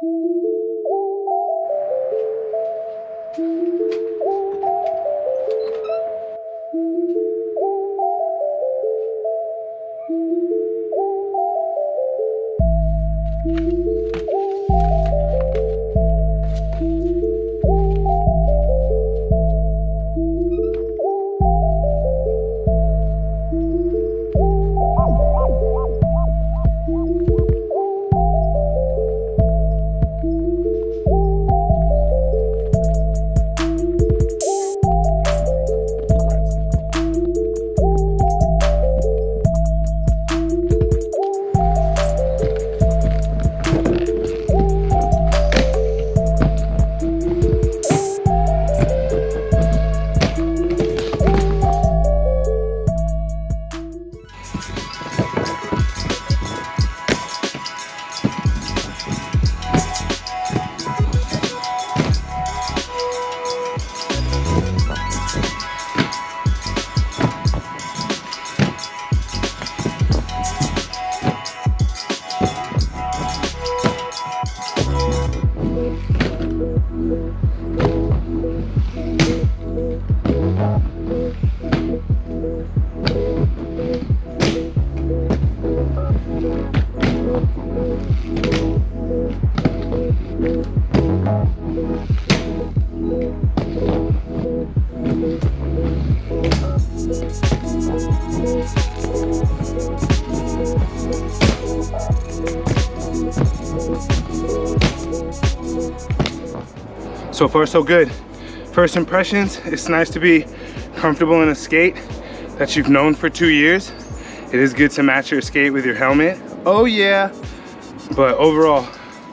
So far so good. First impressions, it's nice to be comfortable in a skate that you've known for 2 years. It is good to match your skate with your helmet. Oh yeah. But overall,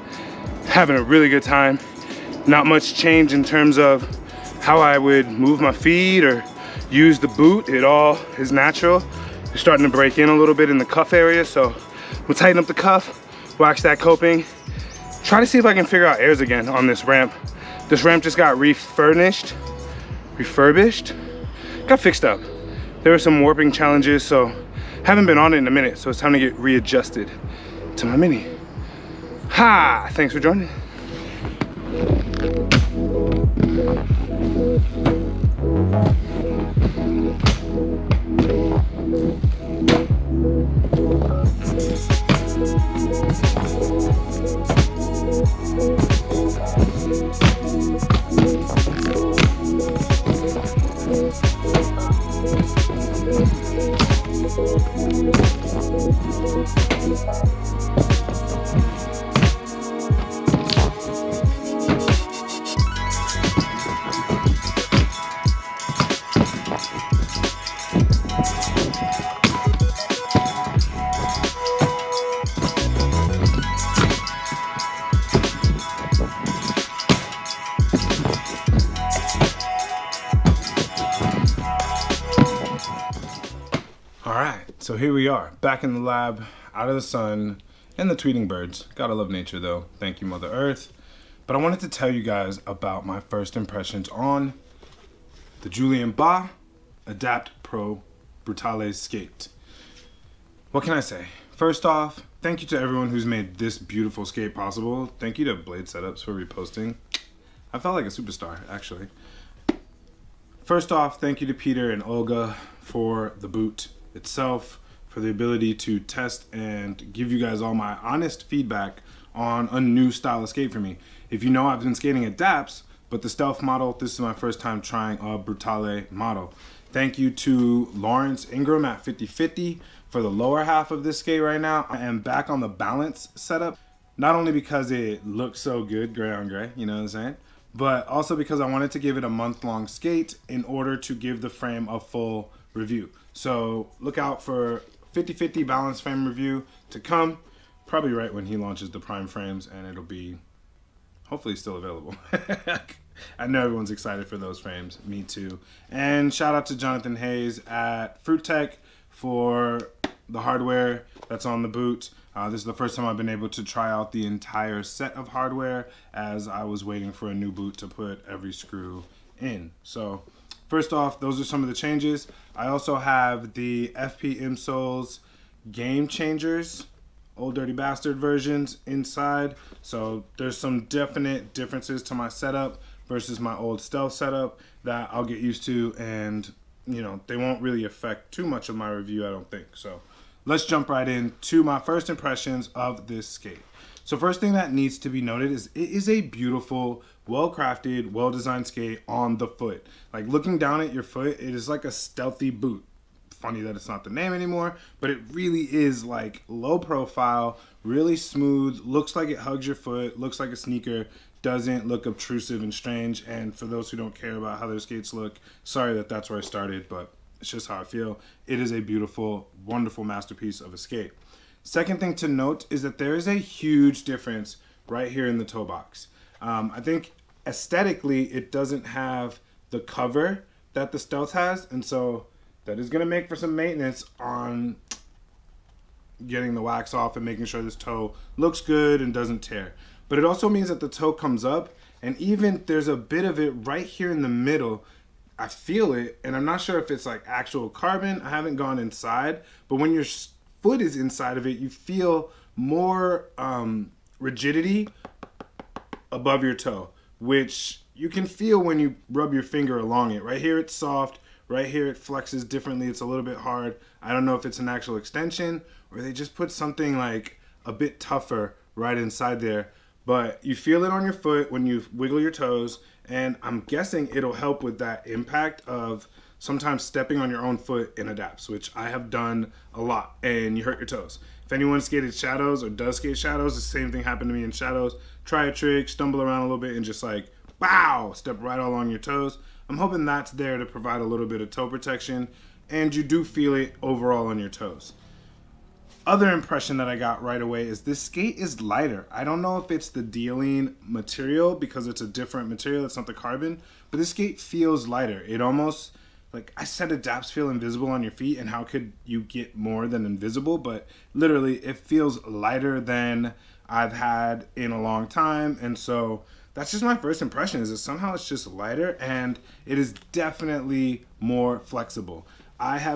having a really good time. Not much change in terms of how I would move my feet or use the boot. It all is natural. You're starting to break in a little bit in the cuff area, so we'll tighten up the cuff, wax that coping, try to see if I can figure out airs again on this ramp. This ramp just got refurbished, got fixed up. There were some warping challenges, so haven't been on it in a minute, so it's time to get readjusted to my mini. Ha! Thanks for joining. So here we are, back in the lab, out of the sun, and the tweeting birds. Gotta love nature though. Thank you, Mother Earth. But I wanted to tell you guys about my first impressions on the Julian Bah Adapt Brutale skate. What can I say? First off, thank you to everyone who's made this beautiful skate possible. Thank you to Blade Setups for reposting. I felt like a superstar, actually. First off, thank you to Peter and Olga for the boot itself, for the ability to test and give you guys all my honest feedback on a new style of skate for me. If you know, I've been skating Adapts, but the Stealth model, this is my first time trying a Brutale model. Thank you to Lawrence Ingram at 50/50 for the lower half of this skate right now. I am back on the balance setup, not only because it looks so good, gray on gray, you know what I'm saying? But also because I wanted to give it a month-long skate in order to give the frame a full review. So look out for 50/50 balance frame review to come, probably right when he launches the prime frames, and it'll be hopefully still available. I know everyone's excited for those frames, me too. And shout out to Jonathan Hayes at Fruit Tech for the hardware that's on the boot. This is the first time I've been able to try out the entire set of hardware, as I was waiting for a new boot to put every screw in. So first off, those are some of the changes. I also have the FP Imsoles Game Changers Old Dirty Bastard versions inside. So there's some definite differences to my setup versus my old Stealth setup that I'll get used to, and you know, they won't really affect too much of my review, I don't think. So let's jump right into my first impressions of this skate. So first thing that needs to be noted is it is a beautiful, well-crafted, well-designed skate on the foot. Like looking down at your foot, it is like a stealthy boot. Funny that it's not the name anymore, but it really is like low profile, really smooth, looks like it hugs your foot, looks like a sneaker, doesn't look obtrusive and strange. And for those who don't care about how their skates look, sorry that that's where I started, but it's just how I feel. It is a beautiful, wonderful masterpiece of a skate. Second thing to note is that there is a huge difference right here in the toe box. I think aesthetically it doesn't have the cover that the Stealth has, and so that is going to make for some maintenance on getting the wax off and making sure this toe looks good and doesn't tear. But it also means that the toe comes up, and even there's a bit of it right here in the middle. I feel it, and I'm not sure if it's like actual carbon. I haven't gone inside, but when your foot is inside of it, you feel more rigidity above your toe, which you can feel when you rub your finger along it. Right here it's soft, right here it flexes differently, it's a little bit hard. I don't know if it's an actual extension or they just put something like a bit tougher right inside there, but you feel it on your foot when you wiggle your toes, and I'm guessing it'll help with that impact of sometimes stepping on your own foot in adapts, which I have done a lot, and you hurt your toes. If anyone skated shadows or does skate shadows, the same thing happened to me in shadows. Try a trick, stumble around a little bit, and just like, wow, step right along your toes. I'm hoping that's there to provide a little bit of toe protection, and you do feel it overall on your toes. Other impression that I got right away is this skate is lighter. I don't know if it's the dealing material because it's a different material, it's not the carbon, but this skate feels lighter. It almost, like I said, adapts feel invisible on your feet, and how could you get more than invisible? But literally it feels lighter than I've had in a long time, and so that's just my first impression, is that somehow it's just lighter, and it is definitely more flexible. I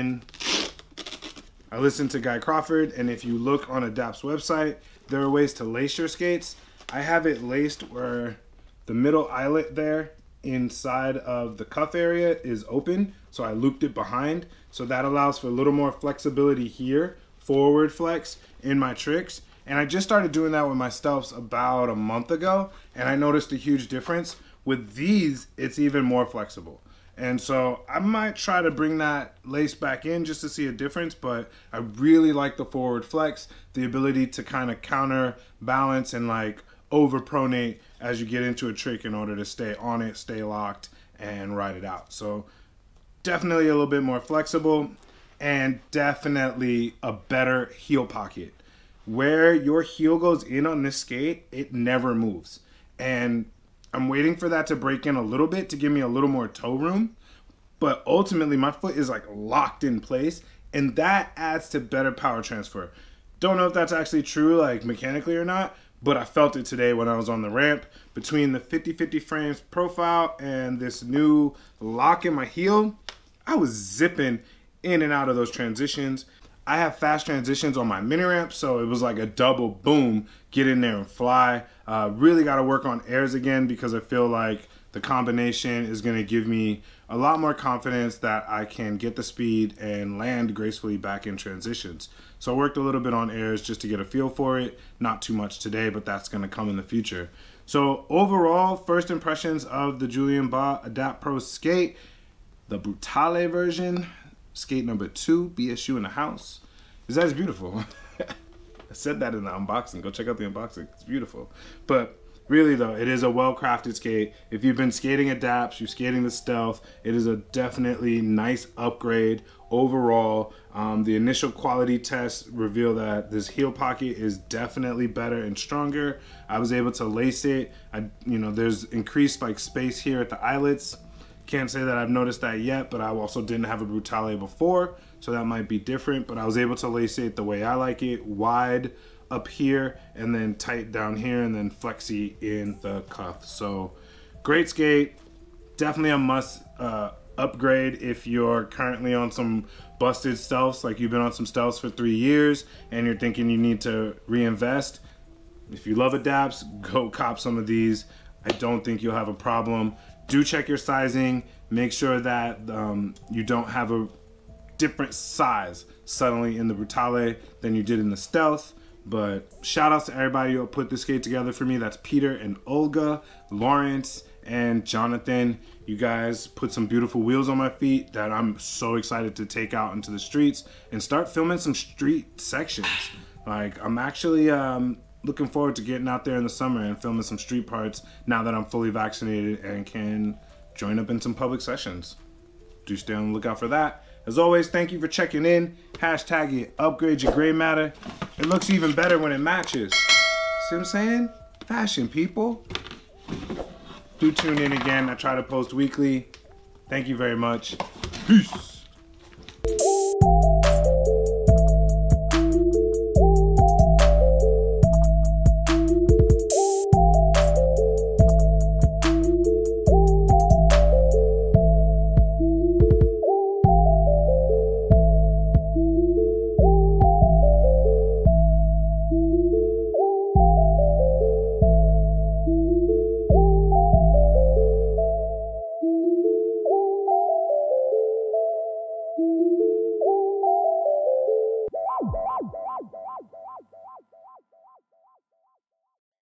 listened to Guy Crawford, and if you look on Adapt's website, there are ways to lace your skates. I have it laced where the middle eyelet there inside of the cuff area is open, so I looped it behind, so that allows for a little more flexibility here, forward flex in my tricks. And I just started doing that with my Stealths about a month ago, and I noticed a huge difference. With these, it's even more flexible. And so I might try to bring that lace back in just to see a difference, but I really like the forward flex, the ability to kind of counterbalance and like over pronate as you get into a trick in order to stay on it, stay locked, and ride it out. So definitely a little bit more flexible, and definitely a better heel pocket. Where your heel goes in on this skate, it never moves. And I'm waiting for that to break in a little bit to give me a little more toe room, but ultimately my foot is like locked in place, and that adds to better power transfer. Don't know if that's actually true like mechanically or not, but I felt it today when I was on the ramp. Between the 50/50 frames profile and this new lock in my heel, I was zipping in and out of those transitions. I have fast transitions on my mini ramp, so it was like a double boom, get in there and fly. Really got to work on airs again, because I feel like the combination is going to give me a lot more confidence that I can get the speed and land gracefully back in transitions. So I worked a little bit on airs just to get a feel for it. Not too much today, but that's going to come in the future. So overall, first impressions of the Julian Bah Adapt Pro skate, the Brutale version, skate number 2, BSU in the house. Is that is beautiful. I said that in the unboxing. Go check out the unboxing. It's beautiful. But really though, it is a well-crafted skate. If you've been skating Adapts, you're skating the Stealth, it is a definitely nice upgrade overall. The initial quality tests reveal that this heel pocket is definitely better and stronger. I was able to lace it. There's increased like space here at the eyelets. Can't say that I've noticed that yet, but I also didn't have a Brutale before, so that might be different. But I was able to lace it the way I like it, wide up here and then tight down here and then flexy in the cuff. So great skate, definitely a must upgrade if you're currently on some busted stealths, like you've been on some stealths for 3 years and you're thinking you need to reinvest, if you love adapts, go cop some of these. I don't think you'll have a problem. Do check your sizing. Make sure that you don't have a different size suddenly in the Brutale than you did in the Stealth. But shout outs to everybody who put this skate together for me. That's Peter and Olga, Lawrence, and Jonathan. You guys put some beautiful wheels on my feet that I'm so excited to take out into the streets and start filming some street sections. Like, I'm actually looking forward to getting out there in the summer and filming some street parts now that I'm fully vaccinated and can join up in some public sessions. Do stay on the lookout for that. As always, thank you for checking in. Hashtag it, upgrade your gray matter. It looks even better when it matches. See what I'm saying? Fashion, people. Do tune in again. I try to post weekly. Thank you very much. Peace.